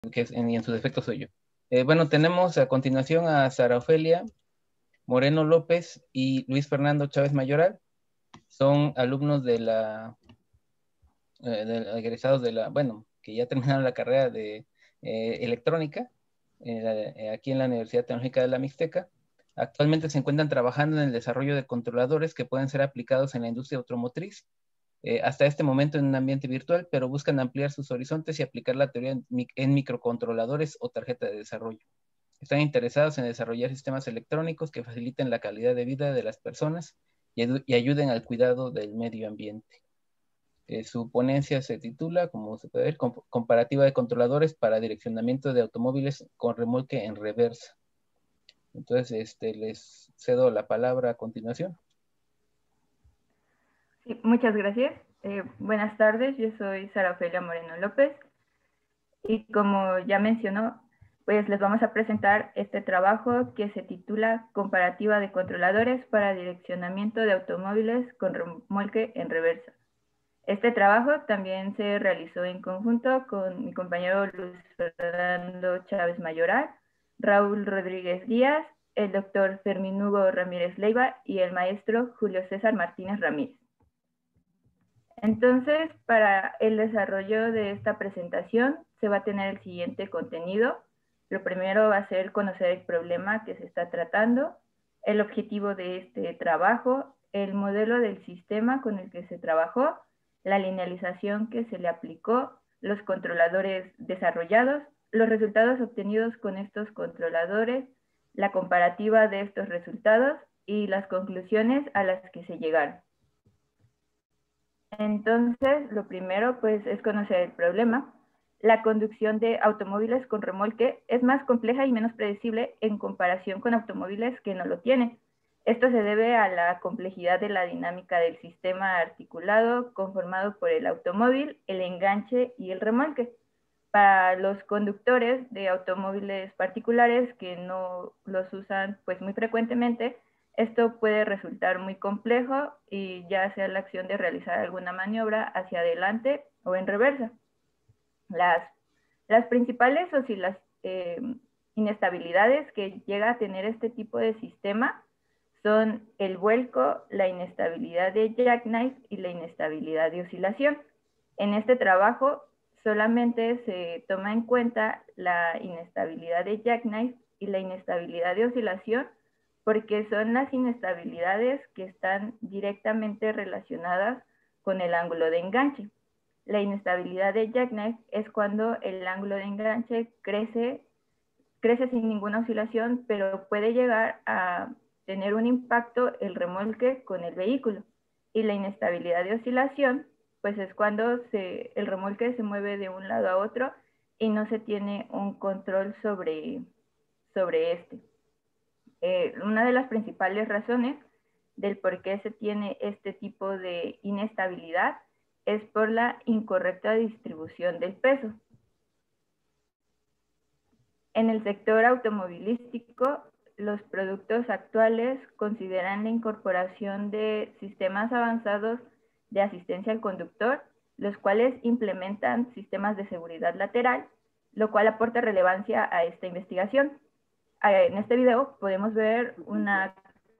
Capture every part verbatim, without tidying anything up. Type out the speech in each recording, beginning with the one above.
que es, en, y en su defecto soy yo. Eh, bueno, tenemos a continuación a Sara Ofelia Moreno López y Luis Fernando Chávez Mayoral. Son alumnos de la, eh, de, egresados de la, bueno, que ya terminaron la carrera de eh, electrónica eh, aquí en la Universidad Tecnológica de la Mixteca. Actualmente se encuentran trabajando en el desarrollo de controladores que pueden ser aplicados en la industria automotriz, eh, hasta este momento en un ambiente virtual, pero buscan ampliar sus horizontes y aplicar la teoría en, en microcontroladores o tarjeta de desarrollo. Están interesados en desarrollar sistemas electrónicos que faciliten la calidad de vida de las personas y, y ayuden al cuidado del medio ambiente. Eh, su ponencia se titula, como se puede ver, Comparativa de controladores para direccionamiento de automóviles con remolque en reversa. Entonces, este, les cedo la palabra a continuación. Sí, muchas gracias. Eh, buenas tardes, yo soy Sara Ofelia Moreno López y como ya mencionó, pues les vamos a presentar este trabajo que se titula Comparativa de controladores para direccionamiento de automóviles con remolque en reversa. Este trabajo también se realizó en conjunto con mi compañero Luis Fernando Chávez Mayoral, Raúl Rodríguez Díaz, el doctor Fermín Hugo Ramírez Leiva y el maestro Julio César Martínez Ramírez. Entonces, para el desarrollo de esta presentación se va a tener el siguiente contenido. Lo primero va a ser conocer el problema que se está tratando, el objetivo de este trabajo, el modelo del sistema con el que se trabajó, la linealización que se le aplicó, los controladores desarrollados, los resultados obtenidos con estos controladores, la comparativa de estos resultados y las conclusiones a las que se llegaron. Entonces, lo primero, pues, es conocer el problema. La conducción de automóviles con remolque es más compleja y menos predecible en comparación con automóviles que no lo tienen. Esto se debe a la complejidad de la dinámica del sistema articulado conformado por el automóvil, el enganche y el remolque. Para los conductores de automóviles particulares que no los usan pues muy frecuentemente, esto puede resultar muy complejo y ya sea la acción de realizar alguna maniobra hacia adelante o en reversa. Las, las principales oscilas, eh, inestabilidades que llega a tener este tipo de sistema son el vuelco, la inestabilidad de jackknife y la inestabilidad de oscilación. En este trabajo solamente se toma en cuenta la inestabilidad de jackknife y la inestabilidad de oscilación porque son las inestabilidades que están directamente relacionadas con el ángulo de enganche. La inestabilidad de jackknife es cuando el ángulo de enganche crece, crece sin ninguna oscilación, pero puede llegar a tener un impacto el remolque con el vehículo. Y la inestabilidad de oscilación, pues es cuando se, el remolque se mueve de un lado a otro y no se tiene un control sobre, sobre este. Eh, una de las principales razones del por qué se tiene este tipo de inestabilidad es por la incorrecta distribución del peso. En el sector automovilístico, los productos actuales consideran la incorporación de sistemas avanzados de asistencia al conductor, los cuales implementan sistemas de seguridad lateral, lo cual aporta relevancia a esta investigación. En este video podemos ver una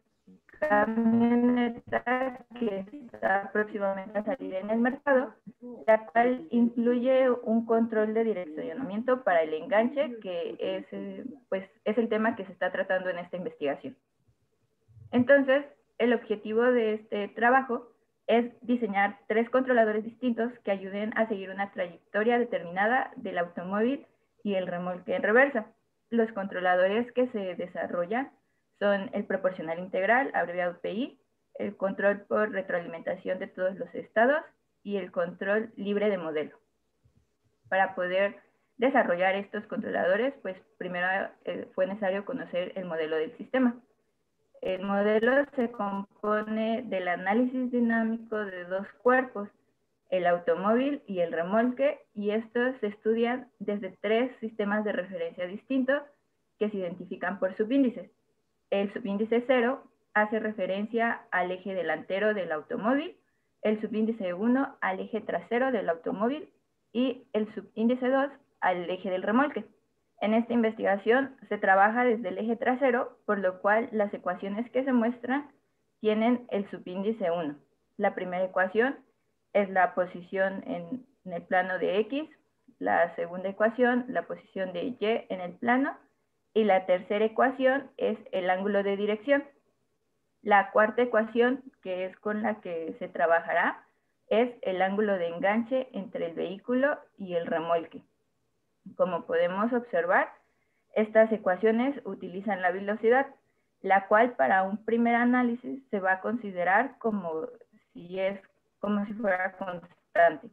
camioneta que está próximamente a salir en el mercado, la cual incluye un control de direccionamiento para el enganche, que es, pues, es el tema que se está tratando en esta investigación. Entonces, el objetivo de este trabajo es diseñar tres controladores distintos que ayuden a seguir una trayectoria determinada del automóvil y el remolque en reversa. Los controladores que se desarrollan son el proporcional integral, abreviado P I, el control por retroalimentación de todos los estados y el control libre de modelo. Para poder desarrollar estos controladores, pues primero eh, fue necesario conocer el modelo del sistema. El modelo se compone del análisis dinámico de dos cuerpos, el automóvil y el remolque, y estos se estudian desde tres sistemas de referencia distintos que se identifican por subíndices. El subíndice cero hace referencia al eje delantero del automóvil, el subíndice uno al eje trasero del automóvil y el subíndice dos al eje del remolque. En esta investigación se trabaja desde el eje trasero, por lo cual las ecuaciones que se muestran tienen el subíndice uno. La primera ecuación es la posición en, en el plano de X, la segunda ecuación, la posición de Y en el plano, y la tercera ecuación es el ángulo de dirección. La cuarta ecuación, que es con la que se trabajará, es el ángulo de enganche entre el vehículo y el remolque. Como podemos observar, estas ecuaciones utilizan la velocidad, la cual para un primer análisis se va a considerar como si, es, como si fuera constante.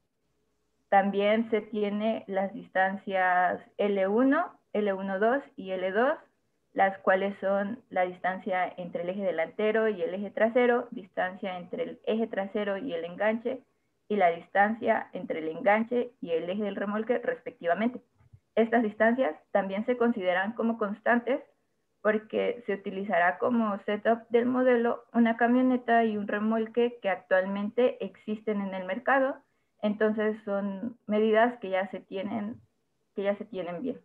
También se tiene las distancias L uno, L uno punto dos y L dos, las cuales son la distancia entre el eje delantero y el eje trasero, distancia entre el eje trasero y el enganche, y la distancia entre el enganche y el eje del remolque respectivamente. Estas distancias también se consideran como constantes porque se utilizará como setup del modelo una camioneta y un remolque que actualmente existen en el mercado, entonces son medidas que ya se tienen, que ya se tienen bien.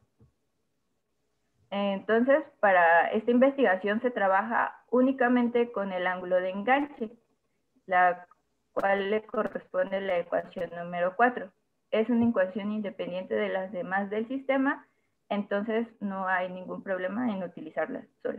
Entonces, para esta investigación se trabaja únicamente con el ángulo de enganche, la cual le corresponde la ecuación número cuatro. Es una ecuación independiente de las demás del sistema, entonces no hay ningún problema en utilizarla sola.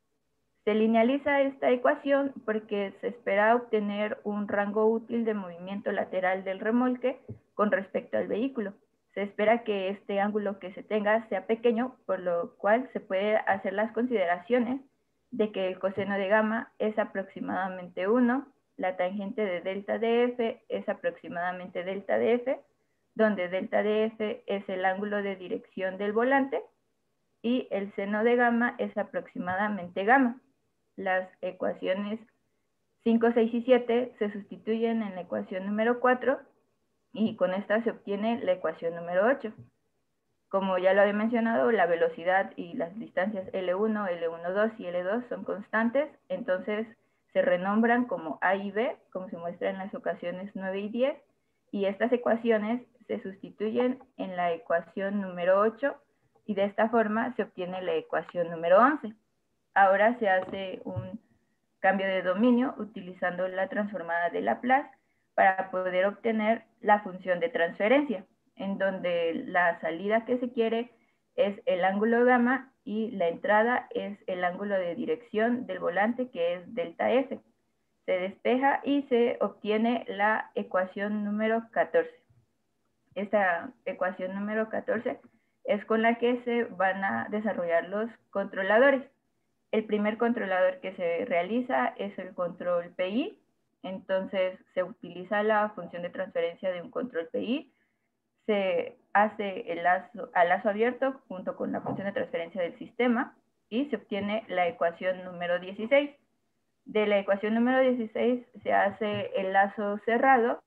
Se linealiza esta ecuación porque se espera obtener un rango útil de movimiento lateral del remolque con respecto al vehículo. Se espera que este ángulo que se tenga sea pequeño, por lo cual se puede hacer las consideraciones de que el coseno de gamma es aproximadamente uno, la tangente de delta de F es aproximadamente delta de F, donde delta de F es el ángulo de dirección del volante y el seno de gamma es aproximadamente gamma. Las ecuaciones cinco, seis y siete se sustituyen en la ecuación número cuatro y con esta se obtiene la ecuación número ocho. Como ya lo había mencionado, la velocidad y las distancias L uno, L uno punto dos y L dos son constantes, entonces se renombran como A y B, como se muestra en las ecuaciones nueve y diez, y estas ecuaciones se sustituyen en la ecuación número ocho, y de esta forma se obtiene la ecuación número once. Ahora se hace un cambio de dominio utilizando la transformada de Laplace para poder obtener la función de transferencia, en donde la salida que se quiere es el ángulo gamma y la entrada es el ángulo de dirección del volante, que es delta F. Se despeja y se obtiene la ecuación número catorce. Esta ecuación número catorce es con la que se van a desarrollar los controladores. El primer controlador que se realiza es el control P I, entonces se utiliza la función de transferencia de un control P I, se hace el lazo, al lazo abierto junto con la función de transferencia del sistema y se obtiene la ecuación número dieciséis. De la ecuación número dieciséis se hace el lazo cerrado,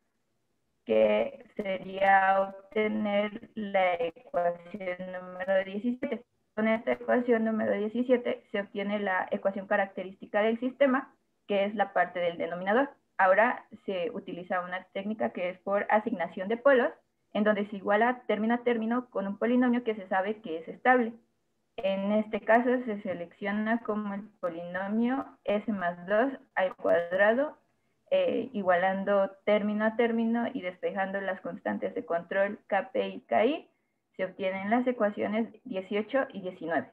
que sería obtener la ecuación número diecisiete. Con esta ecuación número diecisiete se obtiene la ecuación característica del sistema, que es la parte del denominador. Ahora se utiliza una técnica que es por asignación de polos, en donde se iguala término a término con un polinomio que se sabe que es estable. En este caso se selecciona como el polinomio S más dos al cuadrado, eh, igualando término a término y despejando las constantes de control K P y K I, se obtienen las ecuaciones dieciocho y diecinueve.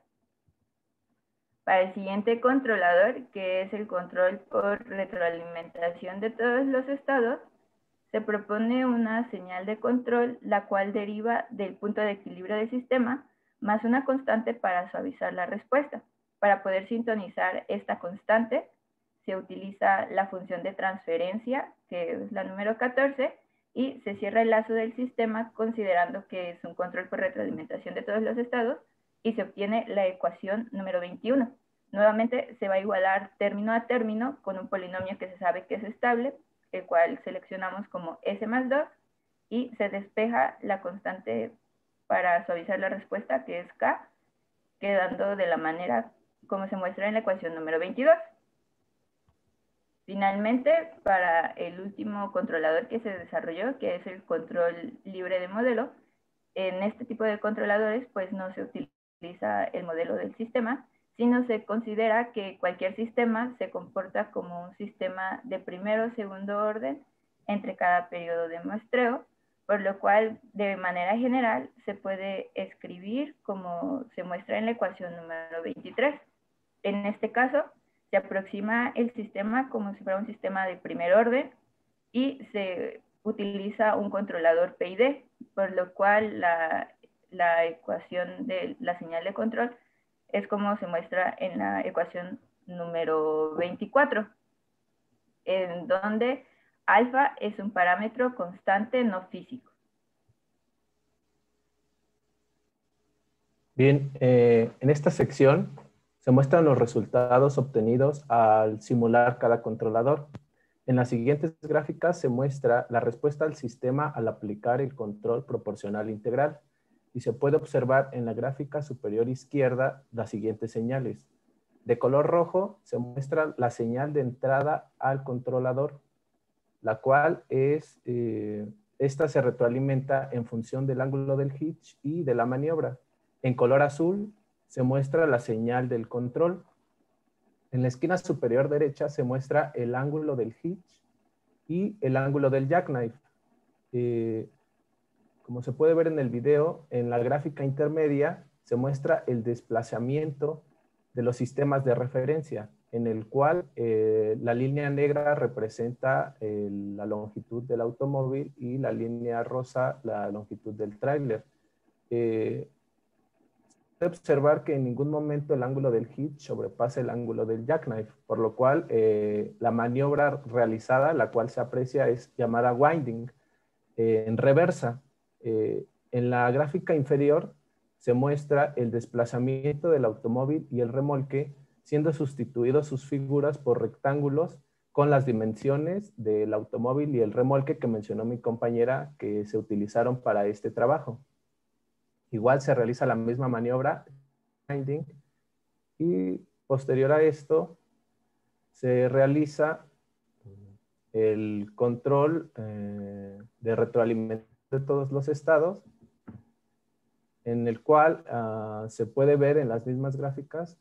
Para el siguiente controlador, que es el control por retroalimentación de todos los estados, se propone una señal de control, la cual deriva del punto de equilibrio del sistema, más una constante para suavizar la respuesta. Para poder sintonizar esta constante, se utiliza la función de transferencia, que es la número catorce, y se cierra el lazo del sistema considerando que es un control por retroalimentación de todos los estados, y se obtiene la ecuación número veintiuno. Nuevamente se va a igualar término a término con un polinomio que se sabe que es estable, el cual seleccionamos como S más dos, y se despeja la constante para suavizar la respuesta, que es K, quedando de la manera como se muestra en la ecuación número veintidós. Finalmente, para el último controlador que se desarrolló, que es el control libre de modelo, En este tipo de controladores, pues no se utiliza el modelo del sistema, sino se considera que cualquier sistema se comporta como un sistema de primero o segundo orden entre cada periodo de muestreo, por lo cual, de manera general, se puede escribir como se muestra en la ecuación número veintitrés. En este caso, se aproxima el sistema como si fuera un sistema de primer orden y se utiliza un controlador P I D, por lo cual la, la ecuación de la señal de control es como se muestra en la ecuación número veinticuatro, en donde alfa es un parámetro constante no físico. Bien, eh, en esta sección se muestran los resultados obtenidos al simular cada controlador. En las siguientes gráficas se muestra la respuesta al sistema al aplicar el control proporcional integral y se puede observar en la gráfica superior izquierda las siguientes señales. De color rojo se muestra la señal de entrada al controlador, la cual es, eh, esta se retroalimenta en función del ángulo del hitch y de la maniobra. En color azul se muestra la señal del control. En la esquina superior derecha se muestra el ángulo del hitch y el ángulo del jackknife. Eh, como se puede ver en el video, en la gráfica intermedia se muestra el desplazamiento de los sistemas de referencia, en el cual eh, la línea negra representa eh, la longitud del automóvil y la línea rosa la longitud del tráiler. Eh, Puede observar que en ningún momento el ángulo del hitch sobrepasa el ángulo del jackknife, por lo cual eh, la maniobra realizada, la cual se aprecia, es llamada winding eh, en reversa. Eh, en la gráfica inferior se muestra el desplazamiento del automóvil y el remolque, siendo sustituidos sus figuras por rectángulos con las dimensiones del automóvil y el remolque que mencionó mi compañera que se utilizaron para este trabajo. Igual se realiza la misma maniobra y posterior a esto se realiza el control eh, de retroalimentación de todos los estados, en el cual uh, se puede ver en las mismas gráficas.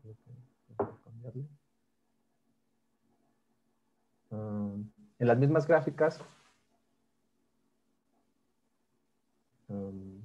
Uh, en las mismas gráficas um,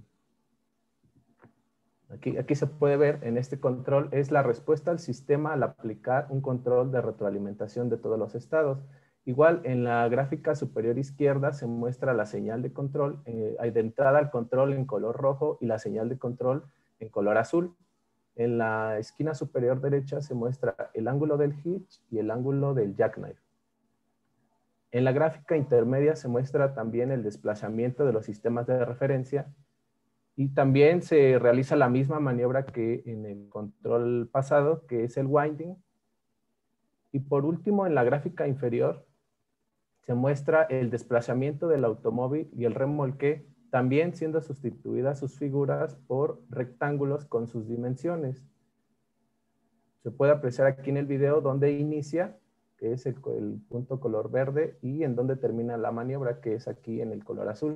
Aquí, aquí se puede ver en este control, es la respuesta al sistema al aplicar un control de retroalimentación de todos los estados. Igual en la gráfica superior izquierda se muestra la señal de control, eh, hay de entrada al control en color rojo y la señal de control en color azul. En la esquina superior derecha se muestra el ángulo del hitch y el ángulo del jackknife. En la gráfica intermedia se muestra también el desplazamiento de los sistemas de referencia. Y también se realiza la misma maniobra que en el control pasado, que es el winding. Y por último, en la gráfica inferior, se muestra el desplazamiento del automóvil y el remolque, también siendo sustituidas sus figuras por rectángulos con sus dimensiones. Se puede apreciar aquí en el video dónde inicia, que es el, el punto color verde, y en dónde termina la maniobra, que es aquí en el color azul.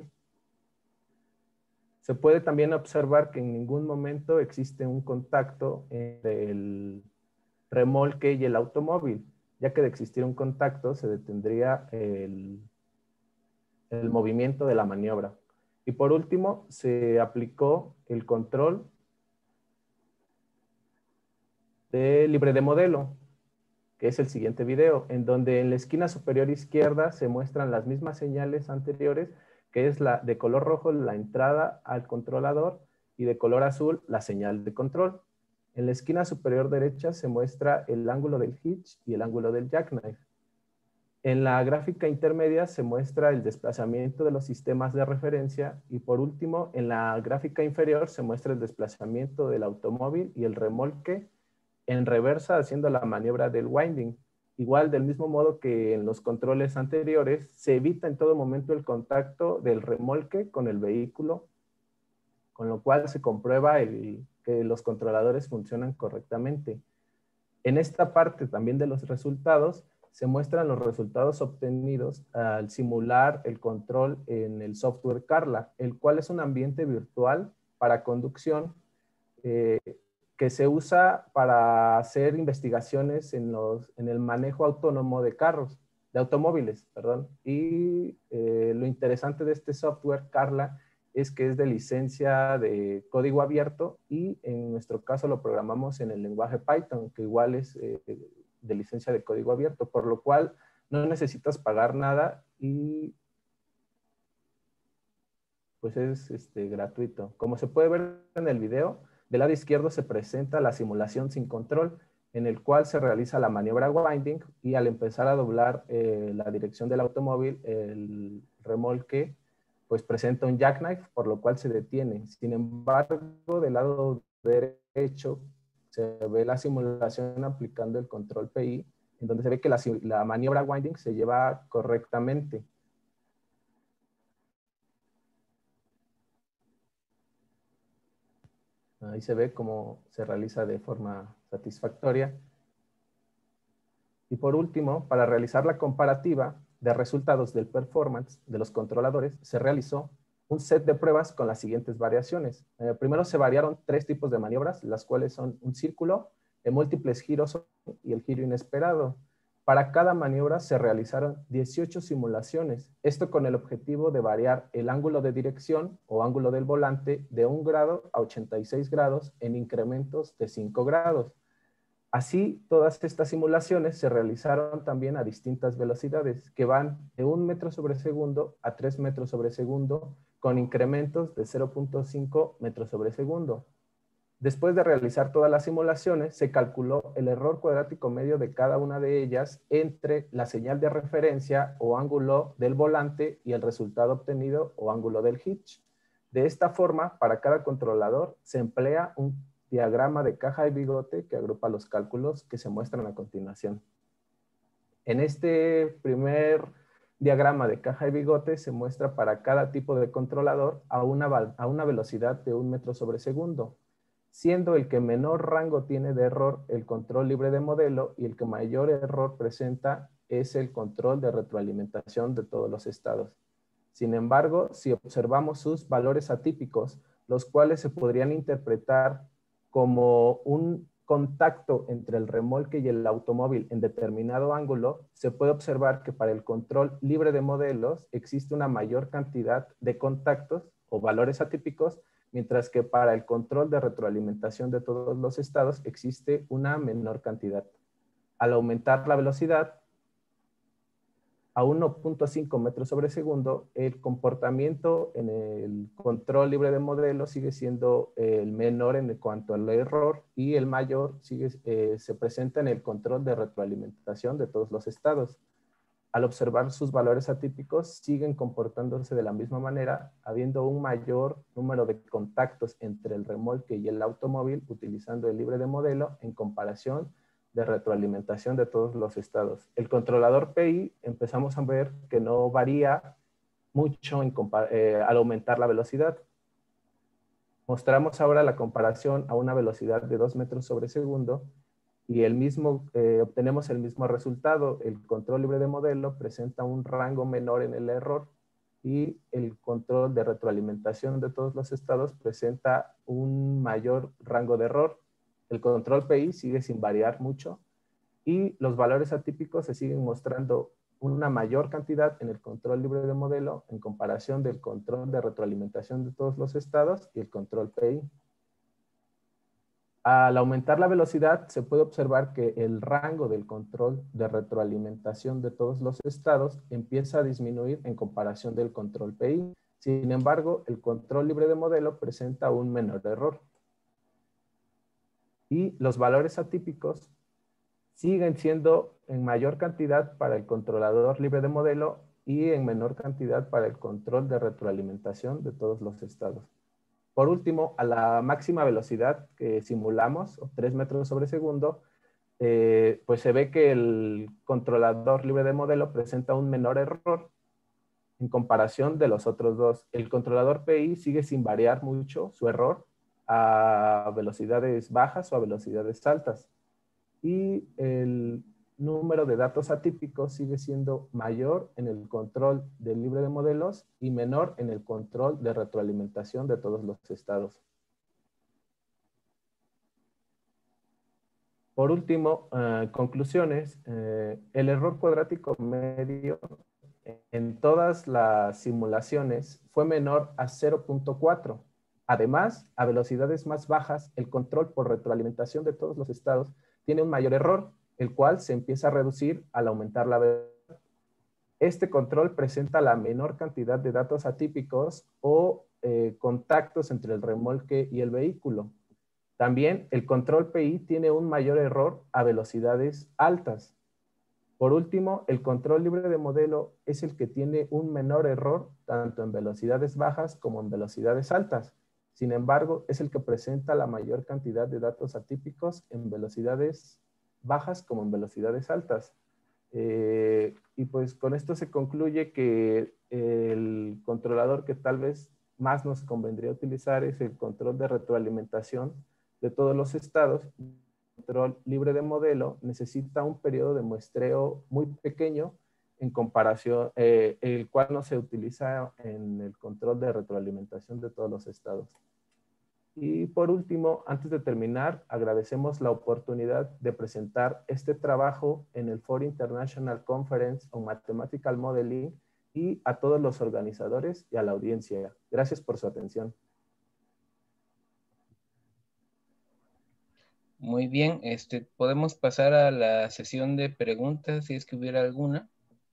Se puede también observar que en ningún momento existe un contacto entre el remolque y el automóvil, ya que de existir un contacto se detendría el, el movimiento de la maniobra. Y por último, se aplicó el control de libre de modelo, que es el siguiente video, en donde en la esquina superior izquierda se muestran las mismas señales anteriores, que es la de color rojo la entrada al controlador y de color azul la señal de control. En la esquina superior derecha se muestra el ángulo del hitch y el ángulo del jackknife. En la gráfica intermedia se muestra el desplazamiento de los sistemas de referencia y por último en la gráfica inferior se muestra el desplazamiento del automóvil y el remolque en reversa haciendo la maniobra del winding. Igual, del mismo modo que en los controles anteriores, se evita en todo momento el contacto del remolque con el vehículo, con lo cual se comprueba el, que los controladores funcionan correctamente. En esta parte también de los resultados, se muestran los resultados obtenidos al simular el control en el software Carla, el cual es un ambiente virtual para conducción eh, que se usa para hacer investigaciones en, los, en el manejo autónomo de carros, de automóviles, perdón. Y eh, lo interesante de este software Carla es que es de licencia de código abierto y en nuestro caso lo programamos en el lenguaje Python, que igual es eh, de licencia de código abierto, por lo cual no necesitas pagar nada y pues es este, gratuito. Como se puede ver en el video, del lado izquierdo se presenta la simulación sin control, en el cual se realiza la maniobra winding y al empezar a doblar eh, la dirección del automóvil, el remolque pues presenta un jackknife, por lo cual se detiene. Sin embargo, del lado derecho se ve la simulación aplicando el control P I, en donde se ve que la, la maniobra winding se lleva correctamente. Ahí se ve cómo se realiza de forma satisfactoria. Y por último, para realizar la comparativa de resultados del performance de los controladores, se realizó un set de pruebas con las siguientes variaciones. Eh, primero se variaron tres tipos de maniobras, las cuales son un círculo, de múltiples giros y el giro inesperado. Para cada maniobra se realizaron dieciocho simulaciones, esto con el objetivo de variar el ángulo de dirección o ángulo del volante de un grado a ochenta y seis grados en incrementos de cinco grados. Así, todas estas simulaciones se realizaron también a distintas velocidades, que van de un metro sobre segundo a tres metros sobre segundo, con incrementos de cero punto cinco metros sobre segundo. Después de realizar todas las simulaciones, se calculó el error cuadrático medio de cada una de ellas entre la señal de referencia o ángulo del volante y el resultado obtenido o ángulo del hitch. De esta forma, para cada controlador se emplea un diagrama de caja de bigote que agrupa los cálculos que se muestran a continuación. En este primer diagrama de caja de bigote se muestra para cada tipo de controlador a una, a una velocidad de un metro sobre segundo, siendo el que menor rango tiene de error el control libre de modelo y el que mayor error presenta es el control de retroalimentación de todos los estados. Sin embargo, si observamos sus valores atípicos, los cuales se podrían interpretar como un contacto entre el remolque y el automóvil en determinado ángulo, se puede observar que para el control libre de modelos existe una mayor cantidad de contactos o valores atípicos, mientras que para el control de retroalimentación de todos los estados existe una menor cantidad. Al aumentar la velocidad a uno punto cinco metros sobre segundo, el comportamiento en el control libre de modelo sigue siendo el menor en cuanto al error y el mayor sigue, eh, se presenta en el control de retroalimentación de todos los estados. Al observar sus valores atípicos, siguen comportándose de la misma manera, habiendo un mayor número de contactos entre el remolque y el automóvil utilizando el libre de modelo en comparación de retroalimentación de todos los estados. El controlador P I empezamos a ver que no varía mucho en eh, al aumentar la velocidad. Mostramos ahora la comparación a una velocidad de dos metros sobre segundo y el mismo, eh, obtenemos el mismo resultado. El control libre de modelo presenta un rango menor en el error y el control de retroalimentación de todos los estados presenta un mayor rango de error. El control P I sigue sin variar mucho y los valores atípicos se siguen mostrando una mayor cantidad en el control libre de modelo en comparación del control de retroalimentación de todos los estados y el control P I. Al aumentar la velocidad se puede observar que el rango del control de retroalimentación de todos los estados empieza a disminuir en comparación del control P I. Sin embargo, el control libre de modelo presenta un menor error. Y los valores atípicos siguen siendo en mayor cantidad para el controlador libre de modelo y en menor cantidad para el control de retroalimentación de todos los estados. Por último, a la máxima velocidad que simulamos, tres metros sobre segundo, eh, pues se ve que el controlador libre de modelo presenta un menor error en comparación de los otros dos. El controlador P I sigue sin variar mucho su error a velocidades bajas o a velocidades altas. Y el número de datos atípicos sigue siendo mayor en el control del libre de modelos y menor en el control de retroalimentación de todos los estados. Por último, eh, conclusiones. Eh, el error cuadrático medio en todas las simulaciones fue menor a cero punto cuatro. Además, a velocidades más bajas, el control por retroalimentación de todos los estados tiene un mayor error, el cual se empieza a reducir al aumentar la velocidad. Este control presenta la menor cantidad de datos atípicos o eh, contactos entre el remolque y el vehículo. También el control P I tiene un mayor error a velocidades altas. Por último, el control libre de modelo es el que tiene un menor error tanto en velocidades bajas como en velocidades altas. Sin embargo, es el que presenta la mayor cantidad de datos atípicos en velocidades bajas como en velocidades altas. Eh, y pues con esto se concluye que el controlador que tal vez más nos convendría utilizar es el control de retroalimentación de todos los estados. El control libre de modelo necesita un periodo de muestreo muy pequeño en comparación, eh, el cual no se utiliza en el control de retroalimentación de todos los estados. Y por último, antes de terminar, agradecemos la oportunidad de presentar este trabajo en el Ford International Conference on Mathematical Modeling y a todos los organizadores y a la audiencia. Gracias por su atención. Muy bien, este, podemos pasar a la sesión de preguntas si es que hubiera alguna.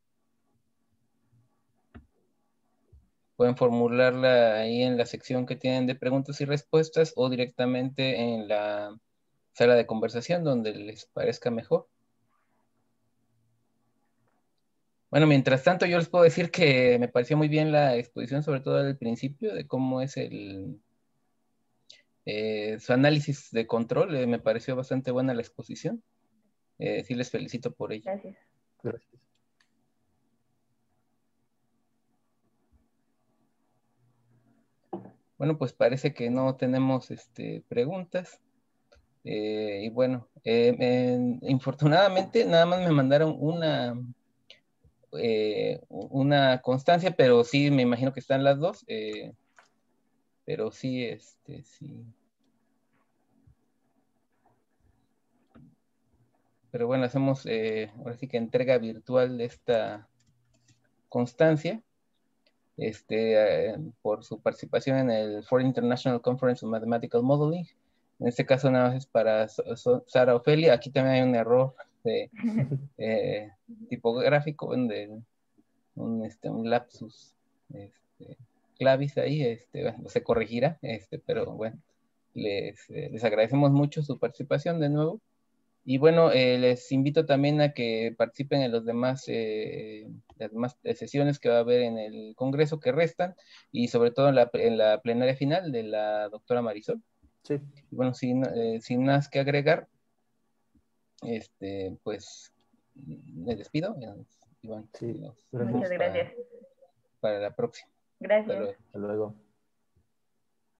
Pueden formularla ahí en la sección que tienen de preguntas y respuestas o directamente en la sala de conversación donde les parezca mejor. Bueno, mientras tanto yo les puedo decir que me pareció muy bien la exposición, sobre todo al principio, de cómo es el eh, su análisis de control. Eh, me pareció bastante buena la exposición. Eh, sí les felicito por ello. Gracias. Gracias. Bueno, pues parece que no tenemos este, preguntas. Eh, y bueno, eh, eh, infortunadamente nada más me mandaron una, eh, una constancia, pero sí me imagino que están las dos. Eh, pero sí, este, sí. Pero bueno, hacemos eh, ahora sí que entrega virtual de esta constancia. Este, eh, por su participación en el Ford International Conference on Mathematical Modeling. En este caso nada más es para so so Sara Ofelia. Aquí también hay un error de, eh, tipográfico, de un, este, un lapsus este, clavis ahí, este, bueno, se corregirá, este, pero bueno, les, eh, les agradecemos mucho su participación de nuevo. Y bueno, eh, les invito también a que participen en los demás, eh, las demás sesiones que va a haber en el Congreso que restan, y sobre todo en la, en la plenaria final de la doctora Marisol. Sí. Y bueno, sin, eh, sin más que agregar, este, pues me despido. Y bueno, Sí, nos gracias. Muchas vemos para, gracias. para la próxima. Hasta Gracias. luego. Hasta luego.